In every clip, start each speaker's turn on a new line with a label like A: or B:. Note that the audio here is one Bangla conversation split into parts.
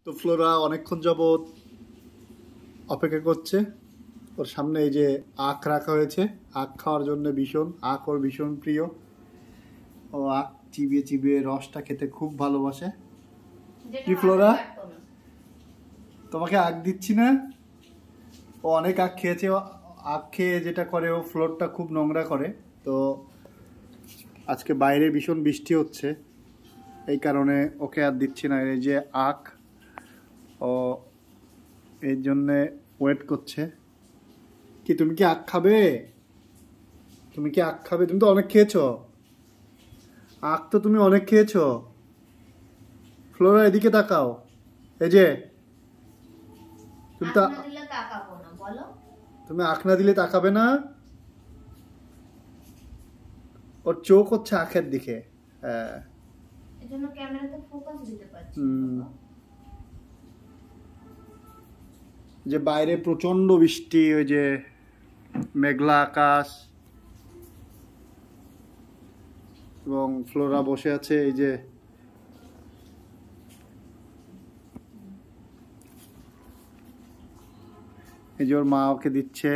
A: তো ফ্লোরা অনেকক্ষণ যাবত অপেক্ষা করছে। ওর সামনে এই যে আখ রাখা হয়েছে, আখ খাওয়ার জন্য আখ ওর ভীষণ প্রিয়। ও আখ চিবিয়ে চিবিয়ে রসটা খেতে খুব ভালোবাসে। কি ফ্লোরা, তোমাকে আখ দিচ্ছি না? ও অনেক আখ খেয়েছে। আখ খেয়ে যেটা করে, ও ফ্লোরটা খুব নোংরা করে। তো আজকে বাইরে ভীষণ বৃষ্টি হচ্ছে, এই কারণে ওকে আর দিচ্ছি না। এই যে আখ, ও এর জন্যে ওয়েট করছে। কি তুমি কি আখ খাবে? তুমি কি আখ খাবে? তুমি তো অনেক খেয়েছো আখ, তো তুমি অনেক খেয়েছো। ফ্লোরা এদিকে তাকাও। এই যে তুমি তো তুমি আখ না দিলে তাকাবে না। ওর চোখ হচ্ছে আখের দিকে। হ্যাঁ,
B: এজন্য ক্যামেরাতে ফোকাস দিতে পারছি।
A: যে বাইরে প্রচন্ড বৃষ্টি, ওই যে মেঘলা আকাশ, এবং ফ্লোরা বসে আছে। এই যে ওর মা ওকে দিচ্ছে।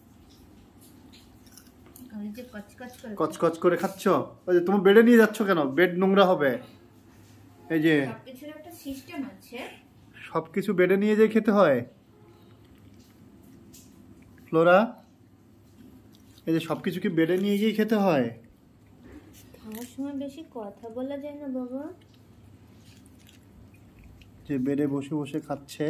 A: কচকচ করে খাচ্ছ? ওই যে তুমি বেডে নিয়ে যাচ্ছ কেন? বেড নোংরা হবে। এই যে
B: সবকিছুর একটা সিস্টেম আছে,
A: সবকিছু বেডে নিয়ে যেয়ে খেতে হয়। ফ্লোরা, এই যে সবকিছু কি বেডে নিয়ে গিয়ে খেতে হয়?
B: খাওয়ার সময় বেশি কথা বলা যায় না বাবা।
A: যে বেডে বসে বসে খাচ্ছে,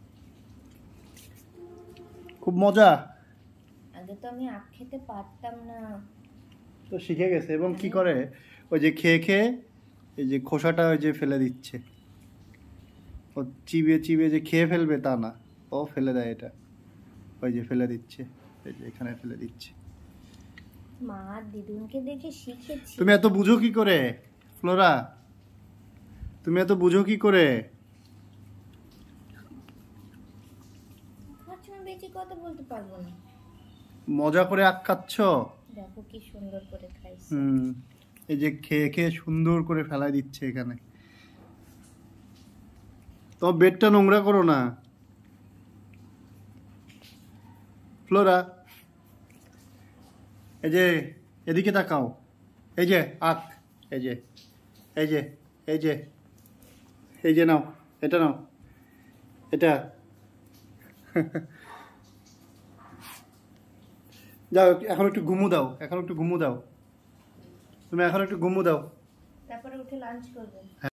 A: খুব মজা।
B: আগে তো আমি আখ খেতে পারতাম না,
A: তো শিখে গেছে। এবং কি করে, ওই যে খেয়ে খেয়ে এই যে খোসাটা ওই যে ফেলে দিচ্ছে। ও চিবিয়ে চিবিয়ে যে খেয়ে ফেলবে তা না, ও ফেলে দেয় এটা। ওই যে ফেলে দিচ্ছে, এই যে এখানে ফেলে দিচ্ছে।
B: মা দিদুনকে দেখে শিখেছি।
A: তুমি এত বুঝো কি করে ফ্লোরা? তুমি এত বুঝো কি করে?
B: বেশি কথা বলতে পারবো না।
A: মজা করে আখ খাচ্ছ?
B: দেখো কি সুন্দর করে খাইছে।
A: এই যে খেয়ে খেয়ে সুন্দর করে ফেলাই দিচ্ছে এখানে। তোমার বেডটা নোংরা করো না ফ্লোরা। এই যে এদিকে তাকাও। এই যে আখ, এই যে এই যে এই যে এই যে নাও, এটা নাও, এটা যাও, এখন একটু ঘুমু দাও, এখন একটু ঘুমু দাও। তুমি এখন একটু ঘুমু দাও,
B: তারপরে উঠে লাঞ্চ করবে।